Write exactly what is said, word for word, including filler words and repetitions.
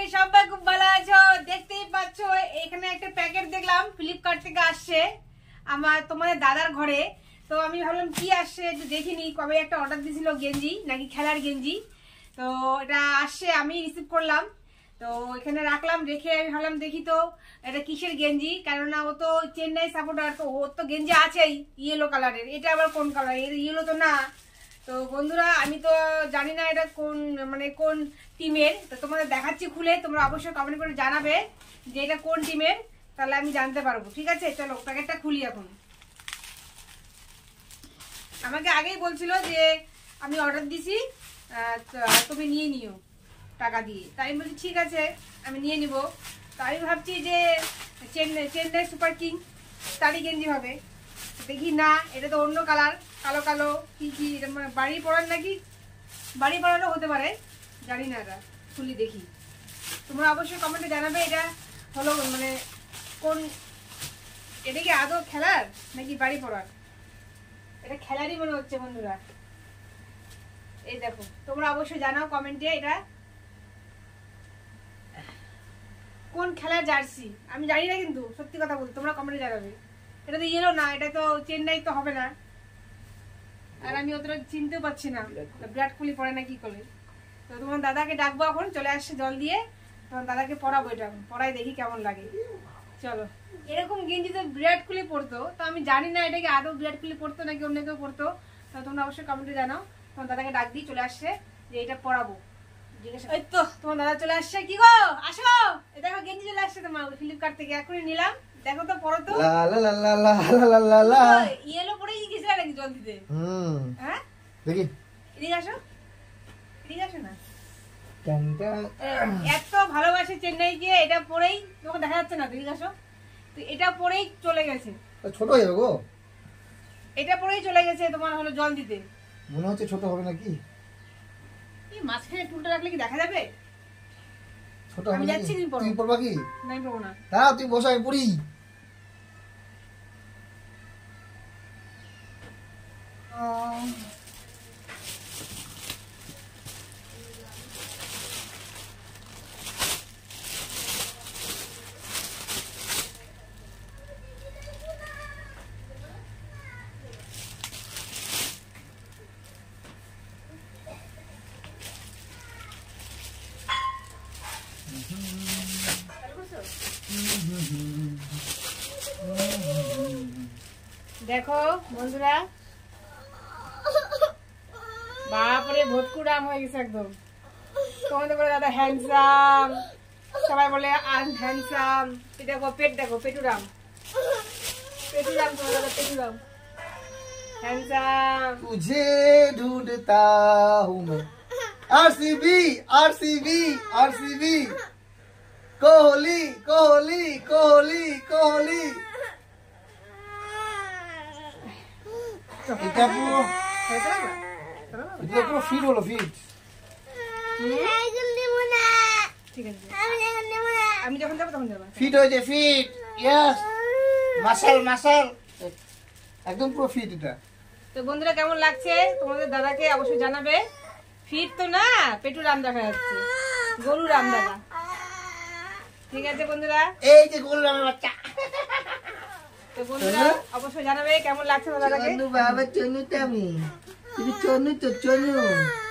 সবাই খুব ভালো আছো, দেখতেই পাচ্ছ এখানে একটা প্যাকেট দেখলাম ফ্লিপকার্ট থেকে আসছে আমার তোমাদের দাদার ঘরে। তো আমি ভাবলাম কি আসছে একটু দেখিনি। কবে একটা অর্ডার দিয়েছিল গেঞ্জি, নাকি খেলার গেঞ্জি, তো এটা আসছে, আমি রিসিভ করলাম। তো এখানে রাখলাম, রেখে আমি ভাবলাম দেখি তো এটা কিসের গেঞ্জি, কেননা ও তো চেন্নাই সাপোর্টার, তো ওর তো গেঞ্জি আছেই ইয়েলো কালারের, এটা আবার কোন কালার, এর ইয়েলো তো না। তো বন্ধুরা আমি তো জানি না এটা কোন মানে কোন টিমের, তো তোমাদের দেখাচ্ছি খুলে, তোমরা অবশ্যই কমেন্ট করে জানাবে যে এটা কোন টিমের, তাহলে আমি জানতে পারবো। ঠিক আছে, চলো প্যাকেটটা খুলি। এখন আমাকে আগেই বলছিল যে আমি অর্ডার দিছি, তুমি নিয়ে নিও টাকা দিয়ে, তাই আমি বলছি ঠিক আছে আমি নিয়ে নিব। তো আমি ভাবছি যে চেন্নাই চেন্নাই সুপার কিং তারই গেঞ্জি হবে, দেখি না এটা তো অন্য কালার, কালো কালো কি কি, মানে বাড়ি পড়ার নাকি, বাড়ি পড়ারও হতে পারে, জানি না। এটা খুলি দেখি, তোমরা অবশ্যই কমেন্টে জানাবে এটা হলো মানে কোন, এটা কি আদৌ খেলার নাকি বাড়ি পড়ার। এটা খেলারই মনে হচ্ছে বন্ধুরা, এই দেখো তোমরা অবশ্যই জানাও কমেন্টে এটা কোন খেলার জার্সি। আমি জানি না কিন্তু সত্যি কথা বলতে, তোমরা কমেন্টে জানাবে। এটা তো ইয়েলো না, এটা তো চেন্নাই তো হবে না, আর আমি অতটা চিনতেও পারছি না বিরাট কোহলি পরে না কি করে। তো তোমার দাদাকে ডাকবো, এখন চলে আসছে জল দিয়ে, তোমার দাদাকে পড়াবো, এটা পড়াই দেখি কেমন লাগে। চলো, এরকম গেঞ্জি তো বিরাট কোহলি পরতো, তো আমি জানি না এটা কি আদৌ বিরাট কোহলি পরতো নাকি অন্য কেউ পরতো, তো তোমরা অবশ্যই কমেন্টে জানাও। তোমার দাদাকে ডাক দিয়ে চলে আসছে যে এটা পড়াবো, জিজ্ঞাসা। এই তো তোমার দাদা চলে আসছে, কি গো আসো, এই দেখো গেঞ্জি চলে আসছে তোমার ফ্লিপকার্ট থেকে, এখনই নিলাম, দেখো তো পরো তো। ইয়েলো পরে গেছিল নাকি জল দিতে? হ্যাঁ দেখি, এদিকে আসো, এদিকে আসো না। এত ভালোবাসে চেন্নাইকে, এটা পরেই তোমাকে দেখা যাচ্ছে না, এদিকে আসো। তো এটা পরেই চলে গেছে, ছোট হয়ে যাবে গো, এটা পরেই চলে গেছে তোমার হলো জল দিতে, মনে হচ্ছে ছোট হবে নাকি। এই মাঝখানে টুলটা রাখলে কি দেখা যাবে? ছোট হবে নাকি? তুমি পরবা কি? না আমি পরবো না। হ্যাঁ তুই বসো, আমি পড়ি। দেখো বন্ধুরা, বাপরে ভটকুরাম হয়ে গেছে একদম। তোমাদের বলে দাদা হ্যান্ডসাম, সবাই বলে আনহ্যান্ডসাম। দেখো পেট, দেখো পেটুরাম, পেটুরাম, তোমার দাদা পেটুরাম, হ্যান্ডসাম। तुझे ढूंढता हूँ मैं, RCB RCB RCB, Kohli Kohli Kohli Kohli. এটা পুরো এটা পুরো ফিট হলো, ফিট। আমি যখন যাবো তখন যাবো, ফিট হয়েছে, ফিট, ইয়েস, মাসল মাসল, একদম পুরো ফিট এটা। তো বন্ধুরা কেমন লাগছে তোমাদের দাদাকে অবশ্যই জানাবে। ফিট তো না, পেটু রাম দেখা যাচ্ছে, গরু রাম দাদা। ঠিক আছে বন্ধুরা, এই যে গরু রামের বাচ্চা। তো বন্ধুরা অবশ্যই জানাবে কেমন লাগছে দাদাকে। চনু বাবা, চনু তো আমি, তুমি চনু তো চনু।